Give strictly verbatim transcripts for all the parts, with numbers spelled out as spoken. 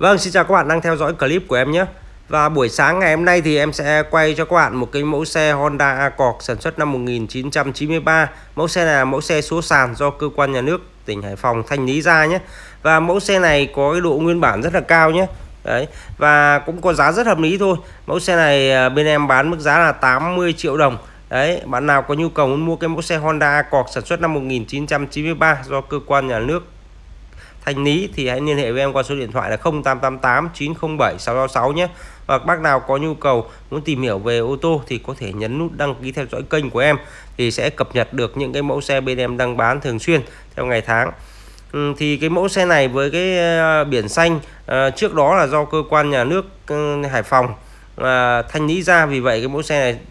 Vâng, xin chào các bạn đang theo dõi clip của em nhé. Và buổi sáng ngày hôm nay thì em sẽ quay cho các bạn một cái mẫu xe Honda Accord sản xuất năm một nghìn chín trăm chín mươi ba. Mẫu xe này là mẫu xe số sàn do cơ quan nhà nước tỉnh Hải Phòng thanh lý ra nhé. Và mẫu xe này có cái độ nguyên bản rất là cao nhé. Đấy, và cũng có giá rất hợp lý thôi. Mẫu xe này bên em bán mức giá là tám mươi triệu đồng. Đấy, bạn nào có nhu cầu muốn mua cái mẫu xe Honda Accord sản xuất năm một nghìn chín trăm chín mươi ba do cơ quan nhà nước thanh lý thì hãy liên hệ với em qua số điện thoại là không tám tám tám chín không bảy sáu sáu sáu nhé. Và bác nào có nhu cầu muốn tìm hiểu về ô tô thì có thể nhấn nút đăng ký theo dõi kênh của em thì sẽ cập nhật được những cái mẫu xe bên em đang bán thường xuyên theo ngày tháng. Ừ, thì cái mẫu xe này với cái uh, biển xanh uh, trước đó là do cơ quan nhà nước uh, Hải Phòng uh, thanh lý ra, vì vậy cái mẫu xe này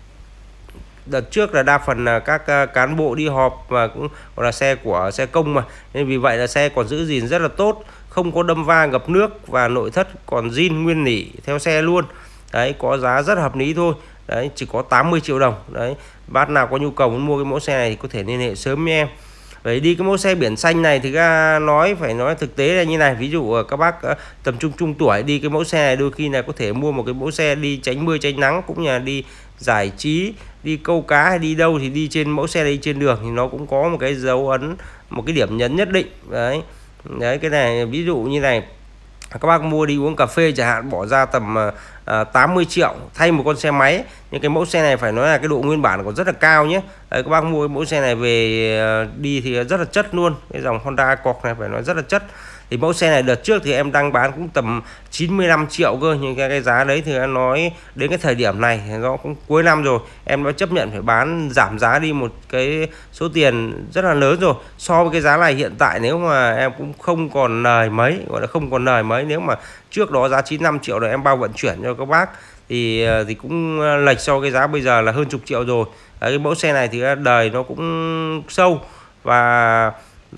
đợt trước là đa phần là các uh, cán bộ đi họp và cũng gọi là xe của xe công mà, nên vì vậy là xe còn giữ gìn rất là tốt, không có đâm va ngập nước và nội thất còn zin nguyên nỉ theo xe luôn. Đấy, có giá rất hợp lý thôi. Đấy, chỉ có tám mươi triệu đồng. Đấy, bác nào có nhu cầu muốn mua cái mẫu xe này thì có thể liên hệ sớm với em. Vậy đi cái mẫu xe biển xanh này thì ra nói phải nói thực tế là như này, ví dụ các bác tầm trung trung tuổi đi cái mẫu xe này đôi khi là có thể mua một cái mẫu xe đi tránh mưa tránh nắng, cũng như là đi giải trí, đi câu cá hay đi đâu thì đi trên mẫu xe đi trên đường thì nó cũng có một cái dấu ấn, một cái điểm nhấn nhất định. Đấy, đấy cái này ví dụ như này, các bác mua đi uống cà phê chẳng hạn, bỏ ra tầm à, tám mươi triệu thay một con xe máy, nhưng cái mẫu xe này phải nói là cái độ nguyên bản còn rất là cao nhé. Đấy, các bác mua cái mẫu xe này về đi thì rất là chất luôn. Cái dòng Honda Accord này phải nói rất là chất. Thì mẫu xe này đợt trước thì em đang bán cũng tầm chín mươi lăm triệu cơ, nhưng cái, cái giá đấy thì em nói đến cái thời điểm này thì nó cũng cuối năm rồi, em đã chấp nhận phải bán giảm giá đi một cái số tiền rất là lớn rồi. So với cái giá này hiện tại nếu mà em cũng không còn lời mấy, gọi là không còn lời mấy. Nếu mà trước đó giá chín mươi lăm triệu rồi em bao vận chuyển cho các bác thì thì cũng lệch so cái giá bây giờ là hơn chục triệu rồi. Đấy, cái mẫu xe này thì đời nó cũng sâu, và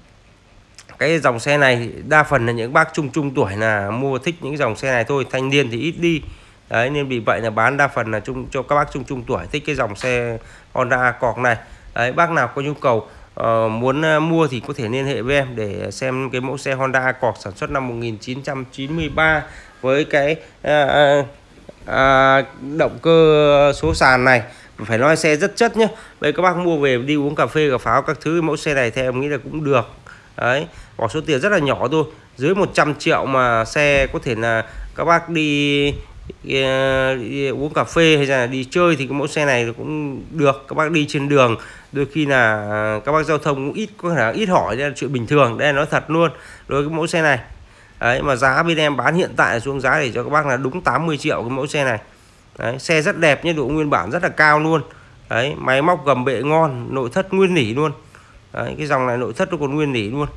cái dòng xe này đa phần là những bác trung trung tuổi là mua thích những dòng xe này thôi, thanh niên thì ít đi. Đấy, nên vì vậy là bán đa phần là chung cho các bác trung trung tuổi thích cái dòng xe Honda Accord này. Đấy, bác nào có nhu cầu uh, muốn uh, mua thì có thể liên hệ với em để xem cái mẫu xe Honda Accord sản xuất năm một nghìn chín trăm chín mươi ba với cái uh, uh, động cơ số sàn này. Phải nói xe rất chất nhé. Vậy các bác mua về đi uống cà phê cà pháo các thứ, mẫu xe này theo em nghĩ là cũng được. Đấy, bỏ số tiền rất là nhỏ thôi, dưới một trăm triệu mà xe có thể là các bác đi, đi, đi uống cà phê hay là đi chơi thì cái mẫu xe này cũng được. Các bác đi trên đường đôi khi là các bác giao thông cũng ít có thể là ít hỏi, đây là chuyện bình thường. Đây là nói thật luôn đối với cái mẫu xe này. Đấy, mà giá bên em bán hiện tại là xuống giá để cho các bác là đúng tám mươi triệu cái mẫu xe này. Đấy, xe rất đẹp nhé, độ nguyên bản rất là cao luôn. Đấy, máy móc gầm bệ ngon, nội thất nguyên nỉ luôn. Đấy, cái dòng này nội thất nó còn nguyên nỉ luôn.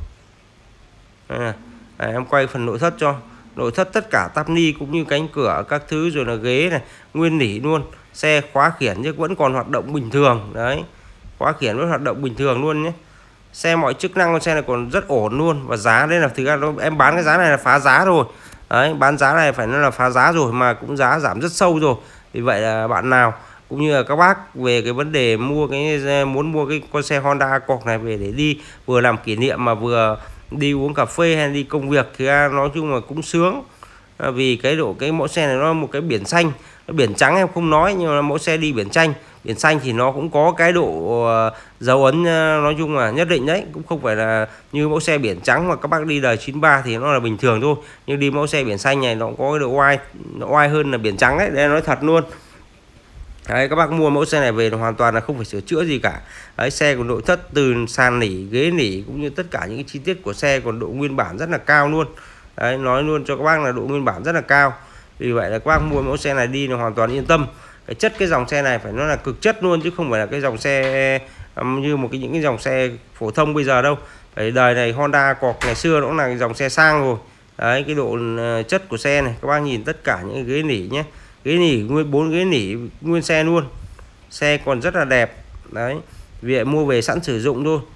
À, à, em quay phần nội thất cho. Nội thất tất cả tắp ni cũng như cánh cửa các thứ rồi là ghế này nguyên nỉ luôn. Xe khóa khiển chứ vẫn còn hoạt động bình thường. Đấy, khóa khiển vẫn hoạt động bình thường luôn nhé. Xe mọi chức năng con xe này còn rất ổn luôn. Và giá đây là thực ra em bán cái giá này là phá giá rồi. Đấy, bán giá này phải nói là phá giá rồi, mà cũng giá giảm rất sâu rồi. Vì vậy là bạn nào cũng như là các bác về cái vấn đề mua cái muốn mua cái con xe Honda Accord này về để đi vừa làm kỷ niệm mà vừa đi uống cà phê hay đi công việc thì nói chung là cũng sướng. À, vì cái độ cái mẫu xe này nó một cái biển xanh, biển trắng em không nói, nhưng mà mẫu xe đi biển xanh, biển xanh thì nó cũng có cái độ uh, dấu ấn uh, nói chung là nhất định đấy, cũng không phải là như mẫu xe biển trắng mà các bác đi đời chín ba thì nó là bình thường thôi, nhưng đi mẫu xe biển xanh này nó cũng có cái độ oai, nó oai hơn là biển trắng đấy, đây nói thật luôn. Đấy, các bác mua mẫu xe này về là hoàn toàn là không phải sửa chữa gì cả. Đấy, xe của nội thất từ sàn nỉ, ghế nỉ cũng như tất cả những cái chi tiết của xe còn độ nguyên bản rất là cao luôn. Đấy, nói luôn cho các bác là độ nguyên bản rất là cao. Vì vậy là các bác mua mẫu xe này đi là hoàn toàn yên tâm. Cái chất cái dòng xe này phải nói là cực chất luôn, chứ không phải là cái dòng xe um, như một cái những cái dòng xe phổ thông bây giờ đâu. Phải đời này Honda Accord ngày xưa nó cũng là cái dòng xe sang rồi. Đấy, cái độ uh, chất của xe này các bác nhìn tất cả những ghế nỉ nhé. Ghế nỉ nguyên bốn ghế nỉ nguyên xe luôn, xe còn rất là đẹp. Đấy, vì mua về sẵn sử dụng thôi,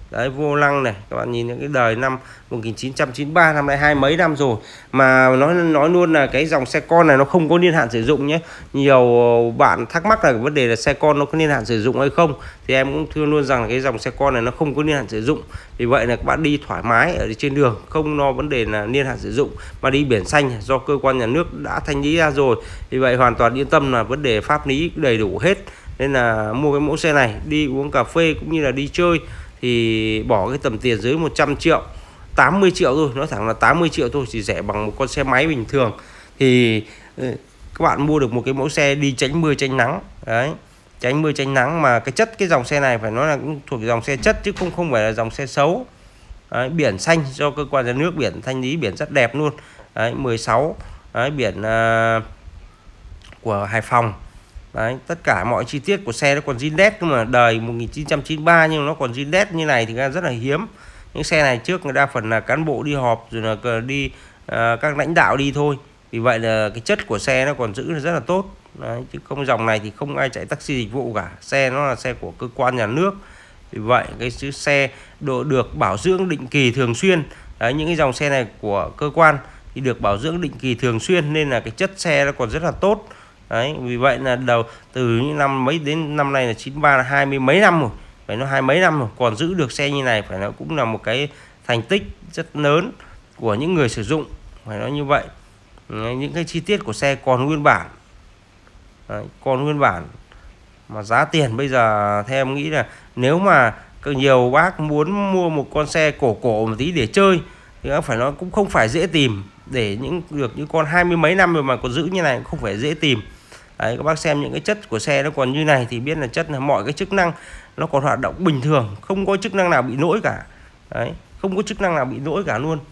Đấy, vô lăng này, các bạn nhìn những cái đời năm một nghìn chín trăm chín mươi ba, năm nay hai mấy năm rồi mà nói nói luôn là cái dòng xe con này nó không có niên hạn sử dụng nhé. Nhiều bạn thắc mắc là vấn đề là xe con nó có niên hạn sử dụng hay không, thì em cũng thưa luôn rằng là cái dòng xe con này nó không có niên hạn sử dụng. Vì vậy là các bạn đi thoải mái ở trên đường, không lo vấn đề là niên hạn sử dụng, mà đi biển xanh do cơ quan nhà nước đã thanh lý ra rồi. Vì vậy hoàn toàn yên tâm là vấn đề pháp lý đầy đủ hết. Nên là mua cái mẫu xe này đi uống cà phê cũng như là đi chơi thì bỏ cái tầm tiền dưới một trăm triệu, tám mươi triệu thôi, nói thẳng là tám mươi triệu thôi, chỉ rẻ bằng một con xe máy bình thường. Thì các bạn mua được một cái mẫu xe đi tránh mưa tránh nắng. Đấy, tránh mưa tránh nắng mà cái chất cái dòng xe này phải nói là cũng thuộc dòng xe chất chứ không không phải là dòng xe xấu. Đấy, biển xanh do cơ quan nhà nước biển thanh lý, biển rất đẹp luôn. Đấy, mười sáu. Đấy, biển uh, của Hải Phòng. Đấy, tất cả mọi chi tiết của xe nó còn zin đét, nhưng mà đời một nghìn chín trăm chín mươi ba nhưng nó còn zin đét như này thì rất là hiếm. Những xe này trước người đa phần là cán bộ đi họp rồi là đi uh, các lãnh đạo đi thôi. Vì vậy là cái chất của xe nó còn giữ rất là tốt. Đấy, chứ không dòng này thì không ai chạy taxi dịch vụ cả, xe nó là xe của cơ quan nhà nước. Vì vậy cái chiếc xe độ được bảo dưỡng định kỳ thường xuyên. Đấy, những cái dòng xe này của cơ quan thì được bảo dưỡng định kỳ thường xuyên nên là cái chất xe nó còn rất là tốt. Đấy, vì vậy là đầu từ những năm mấy đến năm nay là chín mươi ba, là hai mươi mấy năm rồi, phải nó hai mấy năm rồi còn giữ được xe như này, phải nó cũng là một cái thành tích rất lớn của những người sử dụng, phải nói như vậy. Đấy, những cái chi tiết của xe còn nguyên bản. Đấy, còn nguyên bản mà giá tiền bây giờ theo em nghĩ là nếu mà nhiều bác muốn mua một con xe cổ cổ một tí để chơi thì phải nói cũng không phải dễ tìm, để những được những con hai mươi mấy năm rồi mà còn giữ như này cũng không phải dễ tìm. Đấy, các bác xem những cái chất của xe nó còn như này thì biết là chất là mọi cái chức năng nó còn hoạt động bình thường, không có chức năng nào bị lỗi cả. Đấy, không có chức năng nào bị lỗi cả luôn.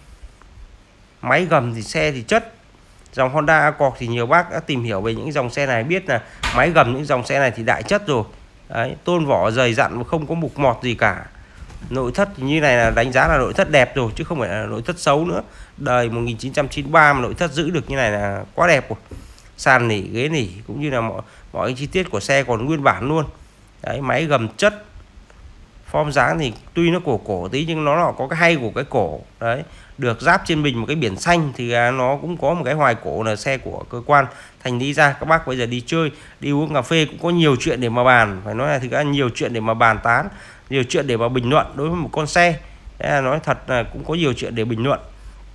Máy gầm thì xe thì chất. Dòng Honda Accord thì nhiều bác đã tìm hiểu về những dòng xe này biết là máy gầm những dòng xe này thì đại chất rồi. Đấy, tôn vỏ dày dặn và không có mục mọt gì cả. Nội thất thì như này là đánh giá là nội thất đẹp rồi chứ không phải là nội thất xấu nữa. Đời một nghìn chín trăm chín mươi ba mà nội thất giữ được như này là quá đẹp rồi. Sàn nỉ, ghế nỉ cũng như là mọi mọi chi tiết của xe còn nguyên bản luôn. Đấy, máy gầm chất. Form dáng thì tuy nó cổ cổ tí nhưng nó là có cái hay của cái cổ. Đấy, được giáp trên mình một cái biển xanh thì nó cũng có một cái hoài cổ là xe của cơ quan thành lý ra. Các bác bây giờ đi chơi, đi uống cà phê cũng có nhiều chuyện để mà bàn, phải nói là thực ra nhiều chuyện để mà bàn tán, nhiều chuyện để mà bình luận đối với một con xe. Đấy là nói thật là cũng có nhiều chuyện để bình luận.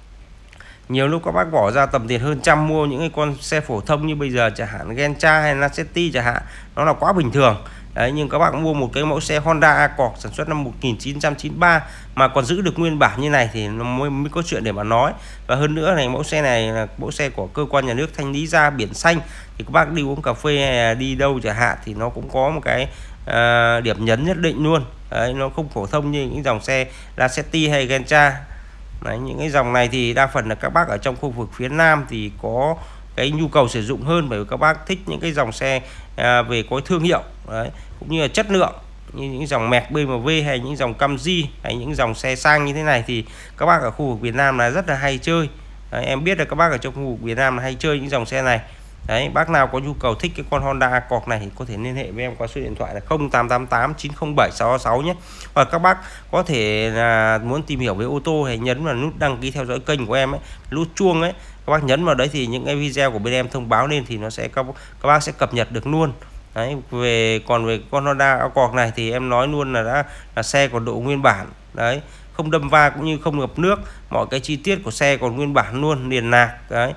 Nhiều lúc các bác bỏ ra tầm tiền hơn trăm mua những cái con xe phổ thông như bây giờ chẳng hạn Gentra hay Lacetti chẳng hạn, nó là quá bình thường. Đấy, nhưng các bạn mua một cái mẫu xe Honda Accord sản xuất năm một nghìn chín trăm chín mươi ba mà còn giữ được nguyên bản như này thì nó mới, mới có chuyện để mà nói. Và hơn nữa này, mẫu xe này là mẫu xe của cơ quan nhà nước thanh lý ra, biển xanh thì các bác đi uống cà phê hay đi đâu chẳng hạn thì nó cũng có một cái à, điểm nhấn nhất định luôn. Đấy, nó không phổ thông như những dòng xe Lacetti hay Gentra. Đấy, những cái dòng này thì đa phần là các bác ở trong khu vực phía Nam thì có cái nhu cầu sử dụng hơn, bởi vì các bác thích những cái dòng xe à, về có thương hiệu. Đấy, cũng như là chất lượng như những dòng Merc, bê em vê hay những dòng Camry hay những dòng xe sang như thế này thì các bác ở khu vực Việt Nam là rất là hay chơi. Đấy, em biết là các bác ở trong khu vực Việt Nam là hay chơi những dòng xe này. Đấy, bác nào có nhu cầu thích cái con Honda Accord này thì có thể liên hệ với em qua số điện thoại là không tám tám tám chín không bảy sáu sáu nhé. Hoặc các bác có thể là muốn tìm hiểu về ô tô hãy nhấn vào nút đăng ký theo dõi kênh của em ấy, nút chuông ấy, các bác nhấn vào đấy thì những cái video của bên em thông báo lên thì nó sẽ các, các bác sẽ cập nhật được luôn. Đấy, về còn về con Honda Accord này thì em nói luôn là đã là xe còn độ nguyên bản. Đấy, không đâm va cũng như không ngập nước, mọi cái chi tiết của xe còn nguyên bản luôn, liền nạc. Đấy,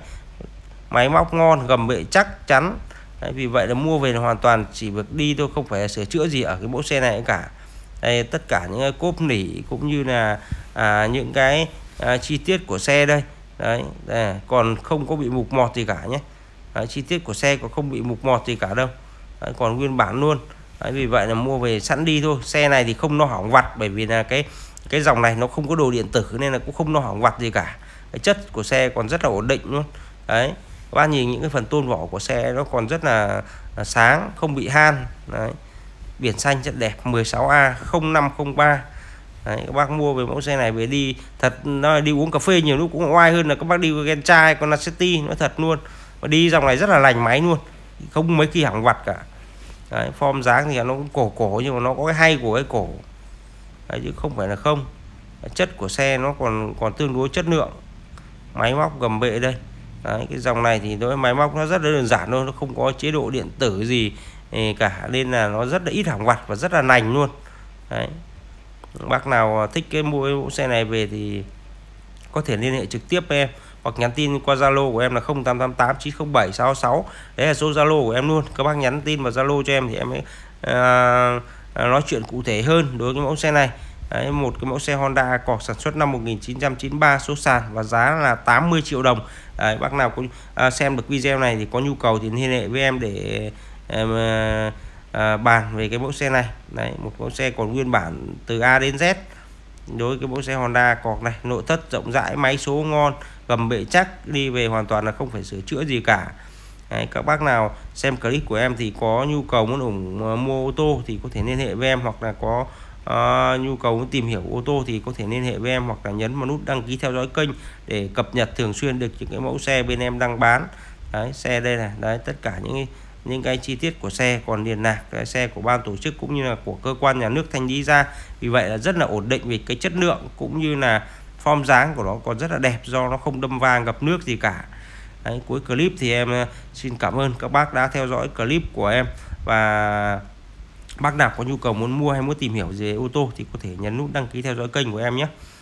máy móc ngon, gầm bệ chắc chắn. Đấy, vì vậy là mua về là hoàn toàn chỉ việc đi thôi, không phải sửa chữa gì ở cái mẫu xe này cả. Đây, tất cả những cái cốp nỉ cũng như là à, những cái à, chi tiết của xe đây. Đấy, đây, còn không có bị mục mọt gì cả nhé. Đấy, chi tiết của xe còn không bị mục mọt gì cả đâu. Đấy, còn nguyên bản luôn. Đấy, vì vậy là mua về sẵn đi thôi. Xe này thì không nó hỏng vặt, bởi vì là cái cái dòng này nó không có đồ điện tử nên là cũng không nó hỏng vặt gì cả. Cái chất của xe còn rất là ổn định luôn. Đấy, các bạn nhìn những cái phần tôn vỏ của xe nó còn rất là, là sáng, không bị han. Đấy, biển xanh rất đẹp, mười sáu A không năm không ba. Đấy, các bác mua về mẫu xe này về đi thật, nó đi uống cà phê nhiều lúc cũng oai hơn là các bác đi Gentra hay con Lacetti, nó thật luôn. Và đi dòng này rất là lành máy luôn, không mấy khi hỏng vặt cả. Đấy, form dáng thì nó cũng cổ cổ nhưng mà nó có cái hay của cái cổ. đấy, chứ không phải là không. Chất của xe nó còn còn tương đối chất lượng. Máy móc gầm bệ đây. Đấy, cái dòng này thì đối với máy móc nó rất là đơn giản thôi, nó không có chế độ điện tử gì cả, nên là nó rất là ít hỏng vặt và rất là lành luôn. Đấy. Bác nào thích cái mua mẫu xe này về thì có thể liên hệ trực tiếp với em hoặc nhắn tin qua Zalo của em là không tám tám tám chín không bảy sáu sáu. Đấy là số Zalo của em luôn. Các bác nhắn tin vào Zalo cho em thì em mới à, nói chuyện cụ thể hơn đối với mẫu xe này. Đấy, một cái mẫu xe Honda Accord sản xuất năm một nghìn chín trăm chín mươi ba, số sàn và giá là tám mươi triệu đồng. Đấy, bác nào có à, xem được video này thì có nhu cầu thì liên hệ với em để em à, à, bàn về cái mẫu xe này. Đấy, một mẫu xe còn nguyên bản từ A đến Z. Đối với cái mẫu xe Honda Accord này, nội thất rộng rãi, máy số ngon, gầm bệ chắc, đi về hoàn toàn là không phải sửa chữa gì cả. Đấy, các bác nào xem clip của em thì có nhu cầu muốn ủng mua ô tô thì có thể liên hệ với em, hoặc là có uh, nhu cầu muốn tìm hiểu ô tô thì có thể liên hệ với em, hoặc là nhấn vào nút đăng ký theo dõi kênh để cập nhật thường xuyên được những cái mẫu xe bên em đang bán. Đấy, xe đây này, đấy tất cả những những cái chi tiết của xe còn liền lạc, cái xe của ban tổ chức cũng như là của cơ quan nhà nước thanh lý ra, vì vậy là rất là ổn định về cái chất lượng cũng như là form dáng của nó còn rất là đẹp do nó không đâm va ngập nước gì cả. Đấy, cuối clip thì em xin cảm ơn các bác đã theo dõi clip của em, và bác nào có nhu cầu muốn mua hay muốn tìm hiểu về ô tô thì có thể nhấn nút đăng ký theo dõi kênh của em nhé.